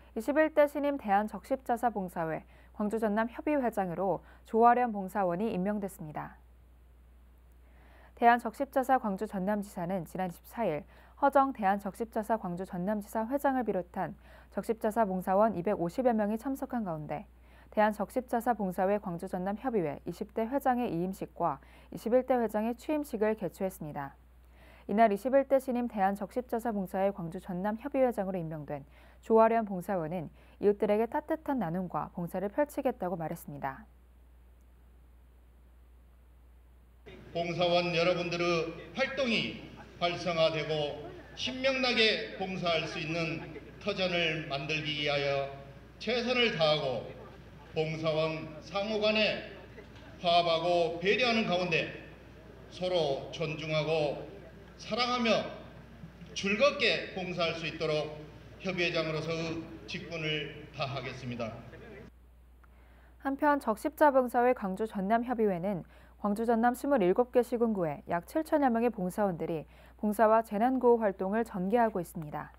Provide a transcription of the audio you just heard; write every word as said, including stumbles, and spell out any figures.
이십일 대 신임 대한적십자사봉사회 광주 전남 협의회장으로 조아련 봉사원이 임명됐습니다. 대한적십자사 광주 전남지사는 지난 이십사일 허정 대한적십자사 광주 전남지사 회장을 비롯한 적십자사 봉사원 이백오십여 명이 참석한 가운데 대한적십자사 봉사회 광주 전남 협의회 이십 대 회장의 이임식과 이십일 대 회장의 취임식을 개최했습니다. 이날 이십일 대 신임 대한적십자사 봉사회 광주 전남 협의회장으로 임명된 조아련 봉사원은 이웃들에게 따뜻한 나눔과 봉사를 펼치겠다고 말했습니다. 봉사원 여러분들의 활동이 활성화되고 신명나게 봉사할 수 있는 터전을 만들기 위하여 최선을 다하고 봉사원 상호 간에 화합하고 배려하는 가운데 서로 존중하고 사랑하며 즐겁게 봉사할 수 있도록 협의회장으로서의 직분을 다하겠습니다. 한편 적십자봉사회 광주 전남협의회는 광주 전남 이십칠 개 시군구에 약 칠천여 명의 봉사원들이 봉사와 재난구호 활동을 전개하고 있습니다.